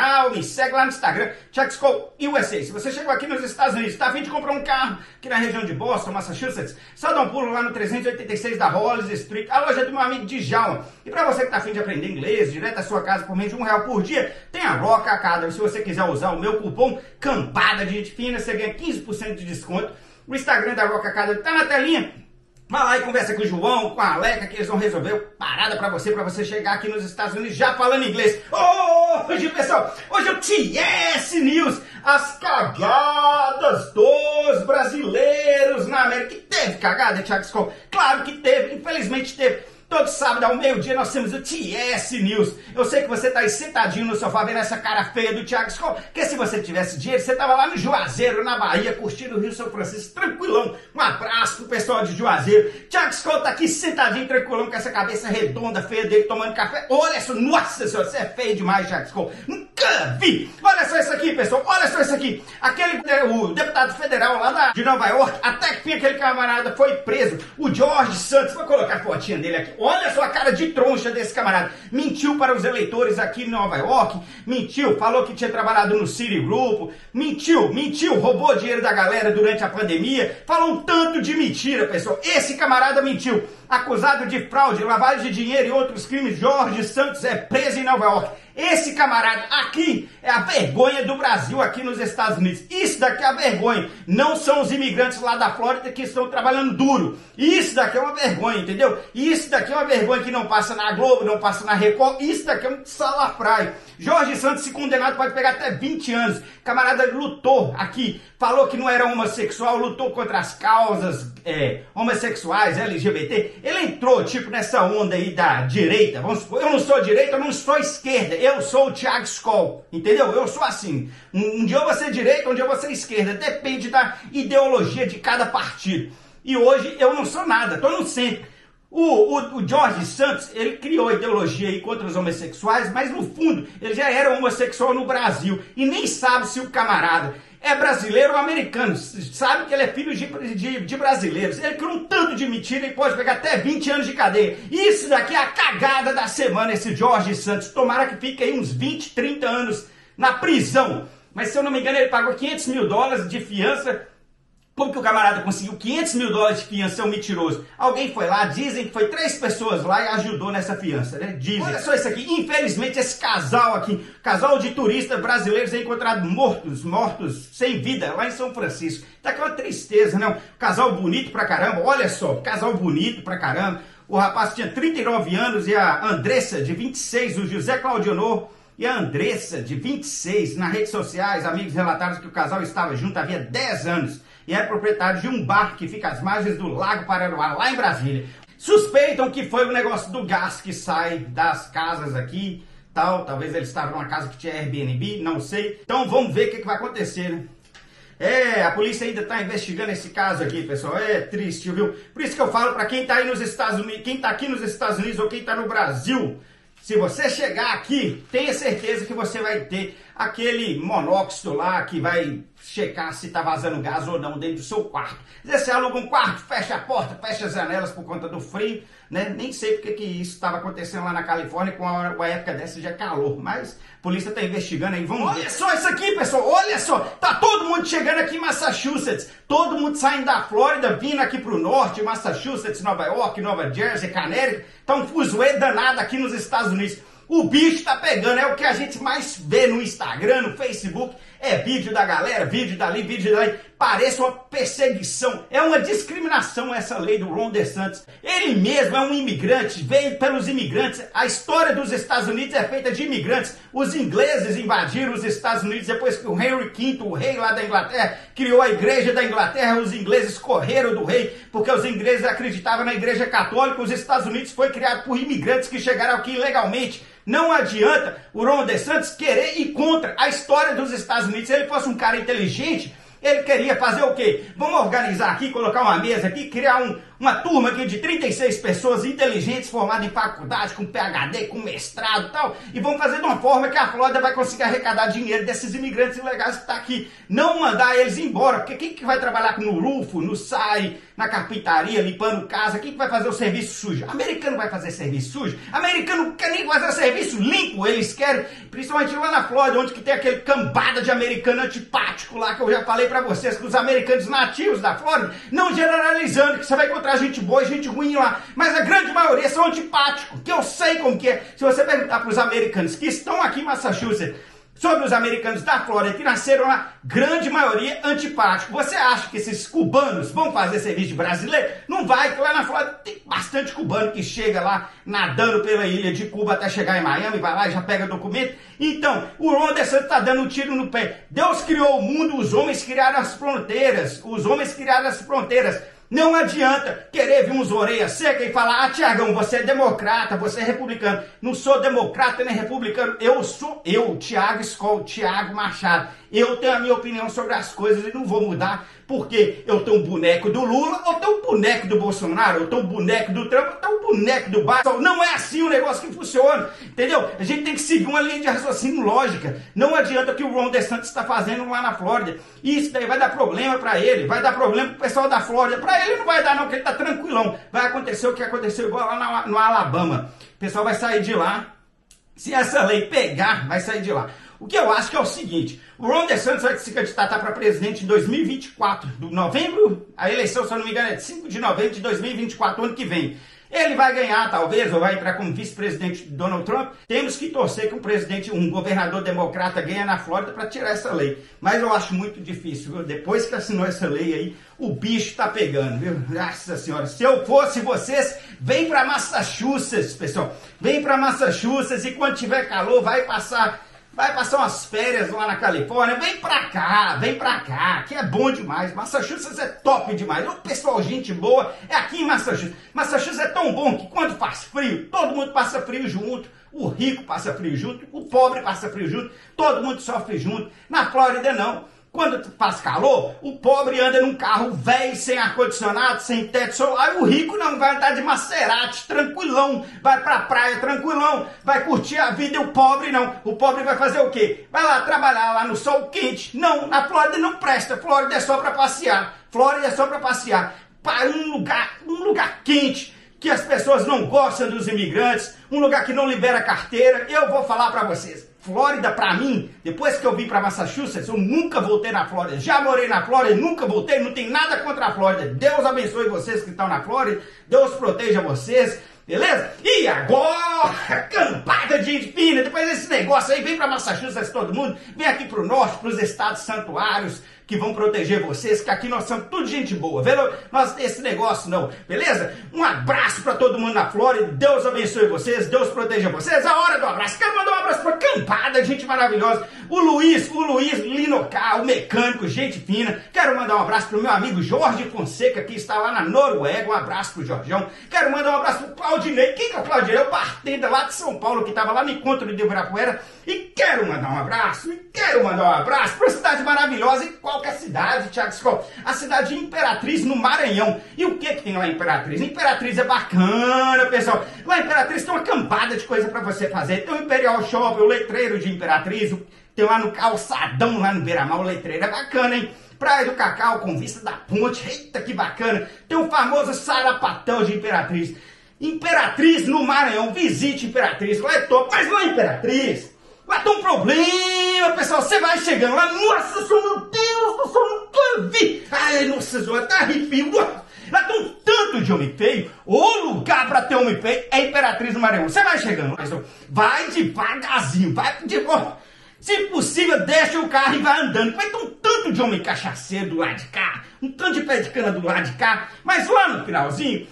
canal, me segue lá no Instagram, Thiago Skol USA. Se você chegou aqui nos Estados Unidos, está a fim de comprar um carro aqui na região de Boston, Massachusetts, só dá um pulo lá no 386 da Hollis Street, a loja do meu amigo Djalma. E para você que está a fim de aprender inglês, direto à sua casa por meio de R$1 por dia, tem a Rock Academy. Se você quiser usar o meu cupom CAMPADA de gente fina, você ganha 15% de desconto. O Instagram da Rock Academy tá na telinha. Vai lá e conversa com o João, com a Aleca, que eles vão resolver parada pra você chegar aqui nos Estados Unidos já falando inglês. Hoje, pessoal, hoje é o TS News, as cagadas dos brasileiros na América. Que teve cagada, Thiago Skol? Claro que teve, infelizmente teve. Todo sábado ao meio-dia nós temos o TS News. Eu sei que você tá aí sentadinho no sofá vendo essa cara feia do Thiago Skol, porque se você tivesse dinheiro, você tava lá no Juazeiro, na Bahia, curtindo o Rio São Francisco, tranquilão. Um abraço pro pessoal de Juazeiro. Thiago Skol tá aqui sentadinho, tranquilão, com essa cabeça redonda, feia dele, tomando café. Olha só, nossa senhora, você é feio demais, Thiago Skol. Nunca vi. Olha só isso aqui, pessoal, olha só isso aqui. O deputado federal lá de Nova York, até que aquele camarada foi preso, o Jorge Santos. Vou colocar a fotinha dele aqui. Olha só a cara de troncha desse camarada. Mentiu para os eleitores aqui em Nova York. Mentiu, falou que tinha trabalhado no Citigroup. Mentiu, roubou dinheiro da galera durante a pandemia. Falou um tanto de mentira, pessoal. Esse camarada mentiu. Acusado de fraude, lavagem de dinheiro e outros crimes, Jorge Santos é preso em Nova York. Esse camarada aqui é a vergonha do Brasil aqui nos Estados Unidos. Isso daqui é a vergonha. Não são os imigrantes lá da Flórida que estão trabalhando duro. Isso daqui é uma vergonha, entendeu? Isso daqui é uma vergonha que não passa na Globo, não passa na Record. Isso daqui é um salafrário. Jorge Santos, se condenado, pode pegar até 20 anos. Camarada lutou aqui, falou que não era homossexual, lutou contra as causas homossexuais, LGBT. Ele entrou, tipo, nessa onda aí da direita. Vamos supor, eu não sou direita, eu não sou esquerda. Eu sou o Thiago Skol, entendeu? Eu sou assim. Um dia eu vou ser direita, um dia eu vou ser esquerda. Depende da ideologia de cada partido. E hoje eu não sou nada, tô no centro. O Jorge Santos, ele criou a ideologia aí contra os homossexuais, mas no fundo ele já era homossexual no Brasil. E nem sabe se o camarada é brasileiro ou americano. Sabe que ele é filho de brasileiros. Ele criou um tanto de mentira e pode pegar até 20 anos de cadeia. Isso daqui é a cagada da semana, esse Jorge Santos. Tomara que fique aí uns 20, 30 anos na prisão. Mas se eu não me engano ele pagou $500 mil de fiança. Como que o camarada conseguiu $500 mil de fiança, é um mentiroso? Alguém foi lá, dizem que foi 3 pessoas lá e ajudou nessa fiança, né? Dizem. Olha só isso aqui, infelizmente esse casal aqui, casal de turistas brasileiros é encontrado mortos, sem vida, lá em São Francisco. Tá aqui uma tristeza, né? Um casal bonito pra caramba, olha só, casal bonito pra caramba. O rapaz tinha 39 anos e a Andressa, de 26, o José Claudionor e a Andressa, de 26, nas redes sociais, amigos relataram que o casal estava junto havia 10 anos. E é proprietário de um bar que fica às margens do Lago Paranoá, lá em Brasília. Suspeitam que foi o negócio do gás que sai das casas aqui, tal. Talvez ele estava numa casa que tinha Airbnb, não sei. Então vamos ver o que vai acontecer, né? A polícia ainda está investigando esse caso aqui, pessoal. É triste, viu? Por isso que eu falo para quem está aí nos Estados Unidos, quem está aqui nos Estados Unidos ou quem está no Brasil, se você chegar aqui, tenha certeza que você vai ter aquele monóxido lá que vai checar se tá vazando gás ou não dentro do seu quarto. Às vezes você aluga um quarto, fecha a porta, fecha as janelas por conta do frio, né? Nem sei porque que isso estava acontecendo lá na Califórnia com a época dessa de calor, mas a polícia tá investigando aí, vamos ver. Olha só isso aqui, pessoal, olha só, tá todo mundo chegando aqui em Massachusetts, todo mundo saindo da Flórida, vindo aqui pro norte, Massachusetts, Nova York, Nova Jersey, Connecticut, tá um fuzuê danado aqui nos Estados Unidos. O bicho tá pegando, é o que a gente mais vê no Instagram, no Facebook, é vídeo da galera, vídeo dali, parece uma perseguição, é uma discriminação essa lei do Ron DeSantis. Ele mesmo é um imigrante, veio pelos imigrantes, a história dos Estados Unidos é feita de imigrantes. Os ingleses invadiram os Estados Unidos depois que o Henry V, o rei lá da Inglaterra, criou a igreja da Inglaterra, os ingleses correram do rei, porque os ingleses acreditavam na igreja católica. Os Estados Unidos foi criado por imigrantes que chegaram aqui ilegalmente. Não adianta o Ron DeSantis querer ir contra a história dos Estados Unidos. Se ele fosse um cara inteligente, Ele queria fazer o quê? Vamos organizar aqui, colocar uma mesa aqui, criar uma turma aqui de 36 pessoas inteligentes, formadas em faculdade, com PhD, com mestrado e tal, e vamos fazer de uma forma que a Flórida vai conseguir arrecadar dinheiro desses imigrantes ilegais que estão aqui. Não mandar eles embora, porque quem que vai trabalhar no Rufo, no SAI, na carpintaria, limpando casa? Quem que vai fazer o serviço sujo? Americano vai fazer serviço sujo? Americano não quer nem fazer serviço limpo, eles querem, principalmente lá na Flórida, onde que tem aquele cambada de americano antipático lá, que eu já falei pra vocês, que os americanos nativos da Flórida, não generalizando, que você vai encontrar gente boa e gente ruim lá, mas a grande maioria são antipáticos, que eu sei como que é. Se você perguntar pros americanos que estão aqui em Massachusetts, sobre os americanos da Flórida que nasceram lá, grande maioria antipático. Você acha que esses cubanos vão fazer serviço de brasileiro? Não vai, porque lá na Flórida tem bastante cubano que chega lá nadando pela ilha de Cuba até chegar em Miami, vai lá e já pega documento. Então, o Ron DeSantis está dando um tiro no pé. Deus criou o mundo, os homens criaram as fronteiras. Os homens criaram as fronteiras. Não adianta querer vir uns orelhas secas e falar: ah, Tiagão, você é democrata, você é republicano. Não sou democrata nem republicano. Eu, Tiago Skol, Tiago Machado. Eu tenho a minha opinião sobre as coisas e não vou mudar, porque eu tenho um boneco do Lula, ou tenho um boneco do Bolsonaro, ou tenho um boneco do Trump, ou tenho um boneco do Biden. Não é assim o negócio que funciona, entendeu? A gente tem que seguir uma linha de raciocínio lógica. Não adianta o que o Ron DeSantis está fazendo lá na Flórida. Isso daí vai dar problema para ele, vai dar problema pro pessoal da Flórida. Para ele não vai dar não, porque ele tá tranquilão. Vai acontecer o que aconteceu igual lá no Alabama. O pessoal vai sair de lá. Se essa lei pegar, vai sair de lá. O que eu acho que é o seguinte: o Ron DeSantis vai se candidatar para presidente em 2024, novembro, a eleição, se eu não me engano, é de 5 de novembro de 2024, ano que vem. Ele vai ganhar, talvez, ou vai entrar como vice-presidente de Donald Trump. Temos que torcer que um governador democrata ganhe na Flórida para tirar essa lei. Mas eu acho muito difícil, viu? Depois que assinou essa lei aí, o bicho tá pegando, viu? Nossa senhora, se eu fosse vocês, vem para Massachusetts, pessoal. Vem para Massachusetts e quando tiver calor, vai passar umas férias lá na Califórnia. Vem pra cá, que é bom demais. Massachusetts é top demais. O pessoal, gente boa, é aqui em Massachusetts. Massachusetts é tão bom que quando faz frio, todo mundo passa frio junto. O rico passa frio junto, o pobre passa frio junto, todo mundo sofre junto. Na Flórida não. Quando faz calor, o pobre anda num carro velho, sem ar-condicionado, sem teto solar, e o rico não, vai andar de Maserati, tranquilão, vai pra praia, tranquilão, vai curtir a vida, e o pobre não. O pobre vai fazer o quê? Vai lá trabalhar lá no sol quente. Não, na Flórida não presta, Flórida é só pra passear. Flórida é só pra passear. Para um lugar quente, que as pessoas não gostam dos imigrantes, um lugar que não libera carteira. Eu vou falar pra vocês. Flórida, pra mim, depois que eu vim pra Massachusetts, eu nunca voltei na Flórida. Já morei na Flórida, nunca voltei, não tem nada contra a Flórida. Deus abençoe vocês que estão na Flórida, Deus proteja vocês, beleza? E agora, campada de gente fina, depois desse negócio aí, vem pra Massachusetts todo mundo, vem aqui pro norte, pros estados santuários, que vão proteger vocês, que aqui nós somos tudo gente boa, viu? Nós esse negócio não, beleza? Um abraço pra todo mundo na Flórida, Deus abençoe vocês, Deus proteja vocês. A hora do abraço, quero mandar um abraço pra campada de gente maravilhosa, o Luiz Linocar, o mecânico, gente fina. Quero mandar um abraço pro meu amigo Jorge Fonseca, que está lá na Noruega, um abraço pro Jorjão. Quero mandar um abraço pro Claudinei. Quem que é o Claudinei? É o bartender lá de São Paulo, que estava lá no encontro de Ibirapuera. E quero mandar um abraço pra cidade maravilhosa. E qual que é a cidade, Thiago Skol? A cidade de Imperatriz, no Maranhão. E o que tem lá em Imperatriz? Imperatriz é bacana, pessoal. Lá em Imperatriz tem uma campada de coisa para você fazer. Tem o Imperial Shopping, o letreiro de Imperatriz, tem lá no calçadão, lá no Beira-Mar, o letreiro é bacana, hein? Praia do Cacau, com vista da ponte, eita que bacana. Tem o famoso Sarapatel de Imperatriz. Imperatriz no Maranhão, visite Imperatriz, lá é top. Mas lá em Imperatriz, lá tem um problema, pessoal. Você vai chegando lá, nossa senhora, meu Deus do céu, nunca vi. Ai, nossa senhora, tá arrepio. Lá tem um tanto de homem feio. O lugar pra ter homem feio é Imperatriz no Maranhão. Você vai chegando, pessoal, vai devagarzinho, vai devagar. Se possível, deixa o carro e vai andando. Vai ter um tanto de homem cachaceiro do lado de cá, um tanto de pé de cana do lado de cá. Mas lá no finalzinho,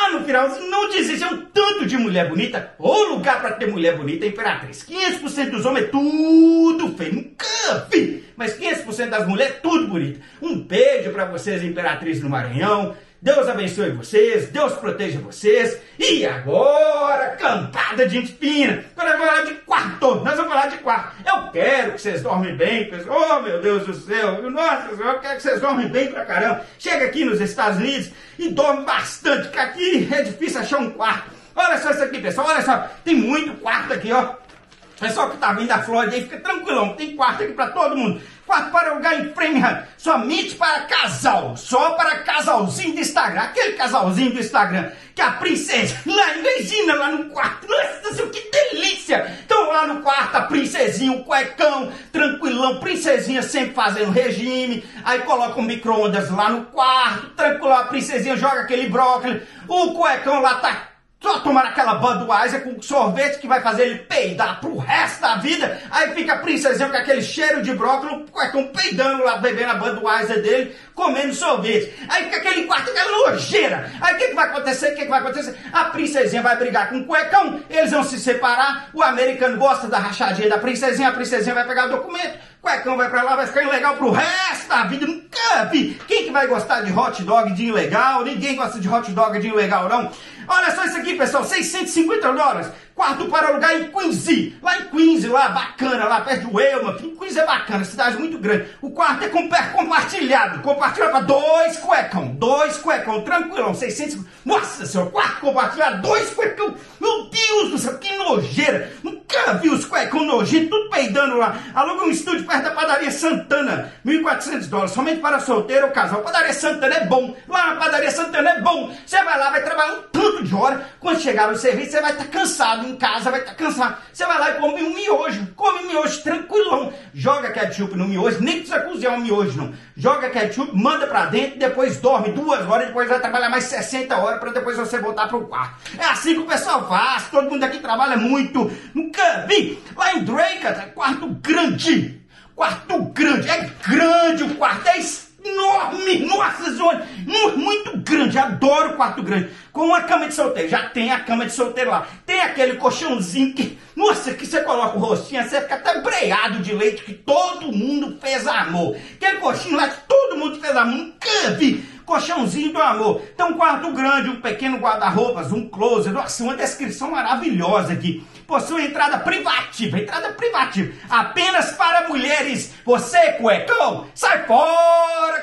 não desiste, é um tanto de mulher bonita. O lugar para ter mulher bonita é Imperatriz. 500% dos homens é tudo feio, nunca vi. Mas 500% das mulheres é tudo bonito. Um beijo para vocês, Imperatriz no Maranhão. Deus abençoe vocês, Deus proteja vocês. E agora, cantada de gente fina. Agora vamos falar de quarto, nós vamos falar de quarto. Eu quero que vocês dormem bem, pessoal. Oh, meu Deus do céu. Nossa, eu quero que vocês dormem bem pra caramba. Chega aqui nos Estados Unidos e dorme bastante, porque aqui é difícil achar um quarto. Olha só isso aqui, pessoal, olha só. Tem muito quarto aqui, ó. Pessoal que tá vindo da Flórida aí, fica tranquilão, tem quarto aqui pra todo mundo. Quarto para alugar em Framingham, somente para casal, só para casalzinho do Instagram. Aquele casalzinho do Instagram, que a princesa, lá, imagina lá no quarto, nossa, que delícia. Então lá no quarto, a princesinha, o cuecão, tranquilão, princesinha sempre fazendo regime. Aí coloca um micro-ondas lá no quarto, tranquilão, a princesinha joga aquele brócolis, o cuecão lá tá só tomar aquela Budweiser com sorvete que vai fazer ele peidar pro resto da vida. Aí fica a princesinha com aquele cheiro de brócolis, o cuecão peidando lá, bebendo a Budweiser dele, comendo sorvete. Aí fica aquele quarto, aquela nojeira. Aí o que vai acontecer? O que vai acontecer? A princesinha vai brigar com o cuecão, eles vão se separar, o americano gosta da rachadinha da princesinha, a princesinha vai pegar o documento, o cuecão vai pra lá, vai ficar ilegal pro resto da vida. Nunca vi. Quem que vai gostar de hot dog de ilegal? Ninguém gosta de hot dog de ilegal, não. Olha só isso aqui, pessoal, $650. Quarto para alugar em Quincy. Lá em Quincy, lá, bacana, lá perto de Weymouth. Quincy é bacana, cidade muito grande. O quarto é compartilhado. Compartilhado para dois cuecão, tranquilão, 650. Nossa senhora, quarto compartilhado, dois cuecão. Meu Deus do céu, que nojeira. Nunca vi os cuecão nojentos, tudo peidando lá. Aluga um estúdio perto da Padaria Santana, $1.400, somente para solteiro ou casal. Padaria Santana é bom. Lá na Padaria Santana é bom. Você vai lá, vai trabalhar um tanto de hora. Quando chegar no serviço, você vai estar cansado. Em casa vai estar cansado. Você vai lá e come um miojo tranquilão. Joga ketchup no miojo, nem precisa cozinhar um miojo não. Joga ketchup, manda pra dentro, depois dorme 2 horas, depois vai trabalhar mais 60 horas para depois você voltar pro quarto. É assim que o pessoal faz, todo mundo aqui trabalha muito. Nunca vi. Lá em Drake, quarto grande, é grande o quarto, é enorme, nossa senhora, muito grande, adoro quarto grande, com uma cama de solteiro, já tem a cama de solteiro lá, tem aquele colchãozinho que, nossa, que você coloca o rostinho, você fica até breado de leite, que todo mundo fez amor, aquele colchinho lá que todo mundo fez amor, nunca vi, colchãozinho do amor. Então, um quarto grande, um pequeno guarda-roupas, um closet, nossa, uma descrição maravilhosa aqui. Possui entrada privativa, apenas para mulheres. Você, cuecão, sai fora,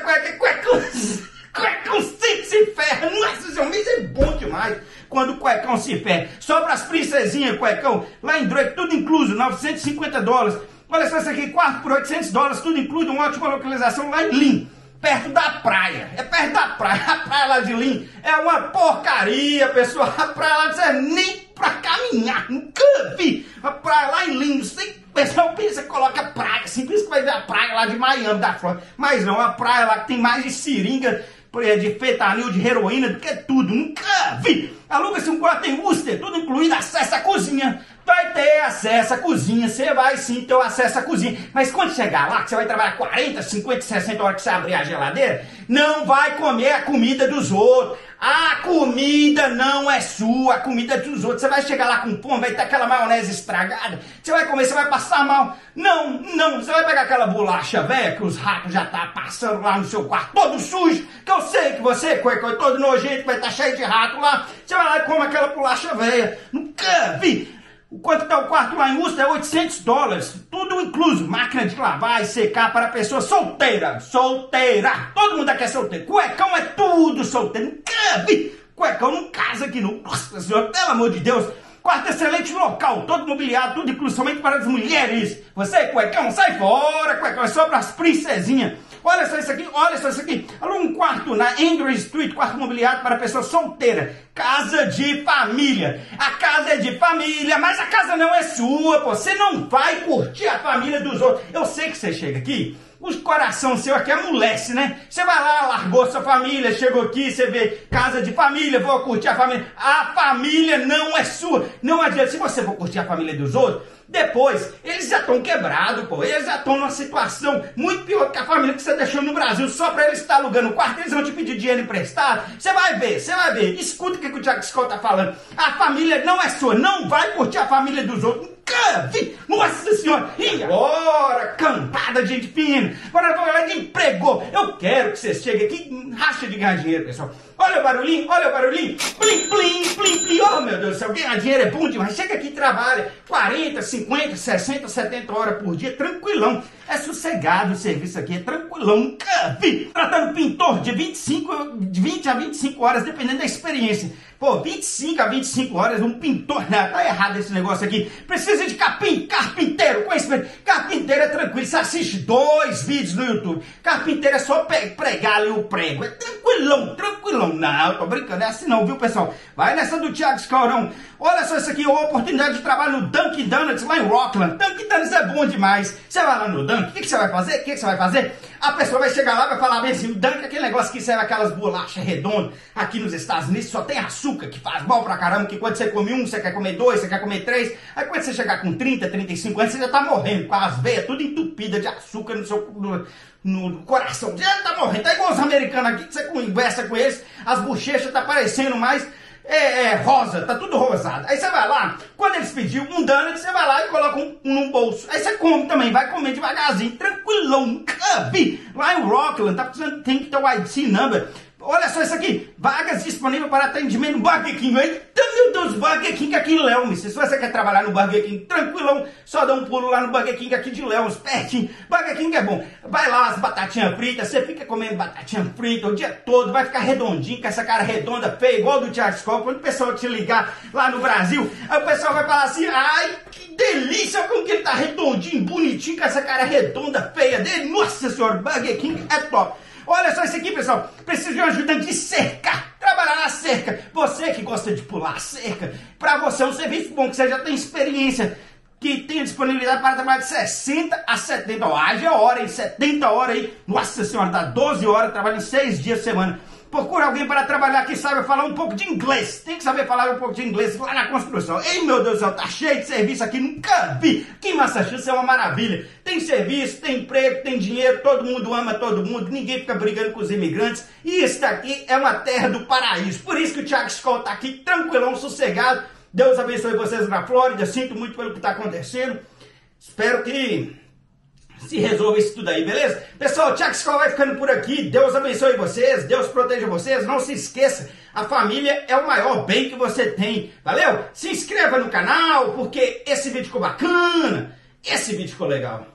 cuecão se ferra. Nossa, isso é bom demais quando o cuecão se ferra. Só para as princesinhas, cuecão, lá em Drake, tudo incluso, $950. Olha só isso aqui, quarto por $800, tudo incluído, uma ótima localização lá em Lynn. Perto da praia, é perto da praia, a praia lá de Lynn é uma porcaria, pessoal, a praia lá não serve nem pra caminhar, nunca vi, a praia lá em Lynn, o pessoal pensa que coloca praia, assim, pensa que vai ver a praia lá de Miami, da Flórida, mas não, a praia lá que tem mais de seringa, de fentanil, de heroína, do que tudo, nunca vi. Aluga-se um quarto em Worcester, tudo incluído, acesso à cozinha. Vai ter acesso à cozinha, você vai sim ter o acesso à cozinha. Mas quando chegar lá, que você vai trabalhar 40, 50, 60 horas que você abrir a geladeira, não vai comer a comida dos outros. A comida não é sua, a comida é dos outros. Você vai chegar lá com fome, vai ter aquela maionese estragada. Você vai comer, você vai passar mal. Não, você vai pegar aquela bolacha velha que os ratos já tá passando lá no seu quarto, todo sujo. Que eu sei que você, cueca, todo nojento, vai estar cheio de rato lá. Você vai lá e come aquela bolacha velha. Nunca vi. Quanto está o quarto lá em Worcester? É $800. Tudo incluso. Máquina de lavar e secar para pessoa solteira. Todo mundo aqui é solteiro. Cuecão é tudo solteiro. Nunca vi. Cuecão não casa aqui não. Nossa senhora, pelo amor de Deus. Quarto excelente local. Todo mobiliado, tudo incluso somente para as mulheres. Você, cuecão, sai fora. Cuecão é só para as princesinhas. Olha só isso aqui, Aluga um quarto na Andrew Street, quarto mobiliado para pessoa solteira. Casa de família. A casa é de família, mas a casa não é sua, pô. Você não vai curtir a família dos outros. Eu sei que você chega aqui, o coração seu aqui amolece, né? Você vai lá, largou sua família, chegou aqui, você vê casa de família, vou curtir a família. A família não é sua. Não adianta, se você for curtir a família dos outros, depois, eles já estão quebrados, pô. Eles já estão numa situação muito pior que a família que você deixou no Brasil. Só para eles estar alugando o quarto, eles vão te pedir dinheiro emprestado. Você vai ver. Escuta o que o Thiago Scott tá falando. A família não é sua. Não vai curtir a família dos outros. Nunca vi. Nossa senhora. E agora, cantar nada de gente fina. Agora vamos falar de emprego. Eu quero que vocês cheguem aqui, racha de ganhar dinheiro, pessoal. Olha o barulhinho, plim, plim, plim, plim. Oh, meu Deus do céu, ganhar dinheiro é bom demais. Chega aqui e trabalha 40, 50, 60, 70 horas por dia, tranquilão. É sossegado o serviço aqui, é tranquilão. Nunca vi. Tratando pintor de 20 a 25 horas, dependendo da experiência. Pô, 25 a 25 horas, um pintor, né? Tá errado esse negócio aqui. Precisa de carpinteiro, conhecimento. Carpinteiro é tranquilo, você assiste 2 vídeos no YouTube. Carpinteiro é só pregar ali o prego. É tranquilão, tranquilão. Não, tô brincando, é assim não, viu, pessoal? Vai nessa do Thiago Escaurão. Olha só isso aqui, uma oportunidade de trabalho no Dunkin' Donuts lá em Rockland. Dunkin' Donuts é bom demais. Você vai lá no Dunkin', o que você vai fazer? O que você vai fazer? A pessoa vai chegar lá e vai falar bem assim, o Dunkin' é aquele negócio que serve aquelas bolachas redondas. Aqui nos Estados Unidos só tem açúcar, que faz mal pra caramba, que quando você come um, você quer comer 2, você quer comer 3. Aí quando você chegar com 30, 35 anos, você já tá morrendo, com as veias tudo entupidas de açúcar no seu... No coração, já tá morrendo, tá igual os americanos aqui, que você conversa com eles, as bochechas tá parecendo mais rosa, tá tudo rosado. Aí você vai lá, quando eles pediram um donut, você vai lá e coloca um num bolso. Aí você come também, vai comer devagarzinho, tranquilão, nunca vi. Lá em Rockland, tá precisando, tem que ter o IC number. Olha só isso aqui, vagas disponíveis para atendimento no Burger King. Eita, meu Deus, Burger King aqui em Lelmes. Se você quer trabalhar no Burger King tranquilão, só dá um pulo lá no Burger King aqui de Lelmes, pertinho. Burger King é bom. Vai lá, as batatinhas fritas, você fica comendo batatinha frita o dia todo, vai ficar redondinho, com essa cara redonda, feia, igual do Thiago Escola. Quando o pessoal te ligar lá no Brasil, aí o pessoal vai falar assim, ai, que delícia, como que ele tá redondinho, bonitinho, com essa cara redonda, feia dele. Nossa senhora, Burger King é top. Olha só isso aqui, pessoal. Preciso de um ajudante de cerca. Trabalhar na cerca. Você que gosta de pular a cerca, para você é um serviço bom, que você já tem experiência, que tem disponibilidade para trabalhar de 60 a 70 horas. Haja hora, hein? 70 horas aí. Nossa senhora, dá 12 horas, trabalha em 6 dias por semana. Procura alguém para trabalhar que saiba falar um pouco de inglês. Tem que saber falar um pouco de inglês lá na construção. Ei, meu Deus do céu, tá cheio de serviço aqui, nunca vi. Aqui em Massachusetts é uma maravilha. Tem serviço, tem emprego, tem dinheiro, todo mundo ama todo mundo, ninguém fica brigando com os imigrantes. E isso daqui é uma terra do paraíso. Por isso que o Thiago Escola tá aqui tranquilão, sossegado. Deus abençoe vocês na Flórida. Sinto muito pelo que está acontecendo. Espero que se resolva isso tudo aí, beleza? Pessoal, o Thiago Escola vai ficando por aqui. Deus abençoe vocês, Deus proteja vocês. Não se esqueça, a família é o maior bem que você tem. Valeu? Se inscreva no canal, porque esse vídeo ficou bacana. Esse vídeo ficou legal.